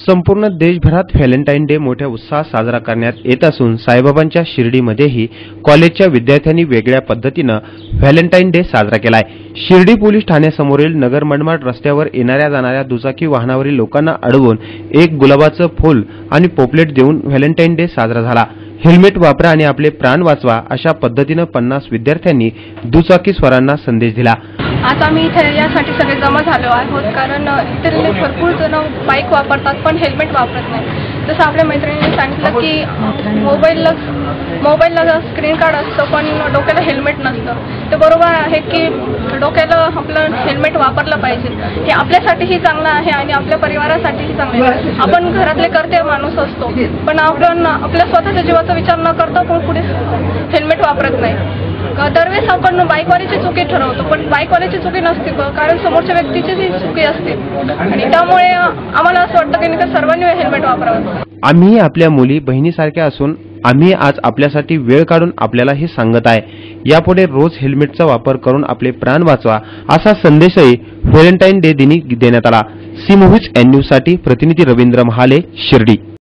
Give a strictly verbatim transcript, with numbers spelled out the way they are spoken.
संपूर्ण देशभरात Valentine day मोठ्या उत्साहात साजरा करण्यात येत असून साईबाबांच्या शिर्डीमध्येही कॉलेजच्या विद्यार्थ्यांनी वेगळ्या पद्धतीनं व्हॅलेंटाईन डे साजरा केलाय। शिर्डी पोलीस ठाण्यासमोरील नगर मनमाड रस्त्यावर येणाऱ्या जाणाऱ्या दुचाकी वाहनावरील लोकांना अडवून एक गुलाबाचं फूल आणि पोपलेट देऊन व्हॅलेंटाईन डे साजरा झाला। हेल्मेट वापरा आणि आपले प्राण वाचवा अशा पद्धतीनं पन्नास विद्यार्थ्यांनी दुचाकी स्वारांना संदेश दिला। आज आम्ही इथे यासाठी सगळे जमा झालो आहोत कारण इथे भरपूर जण बाईक वापरतात पण हेल्मेट वापरत नाही। जसं आपल्या मैत्रिणींनी सांगितलं की मोबाईलला मोबाईलला स्क्रीन गार्ड असतं पण डोक्याला हेल्मेट नसतं। ते बरोबर आहे की डोक्याला आपलं हेल्मेट वापरलं पाहिजे। हे आपल्यासाठीही चांगलं आहे आणि आपल्या परिवारासाठीही चांगलं आहे। आपण घरातले कर्ते माणूस असतो पण आपण आपल्या स्वतःच्या जीवाचा विचार न करता पण पुढे हेल्मेट वापरत नाही। दरवेळेस आपण बाईकवाल्याची चुकी ठरवतो पण बाईकवाल्याची चुकी नसते कारण समोरच्या व्यक्तीचीही चुकी असते आणि त्यामुळे आम्हाला असं वाटतं की सर्वांनी हेल्मेट वापरावं। आम्ही आपल्या मुली बहिणीसारख्या असून आम्ही आज आपल्यासाठी वेळ काढून आपल्याला हे सांगत आहे। यापुढे रोज हेल्मेटचा वापर करून आपले प्राण वाचवा असा संदेशही व्हॅलेंटाईन डे दिनी देण्यात आला। सी मूव्हीज एन न्यूज साठी प्रतिनिधी रवींद्र महाले, शिर्डी।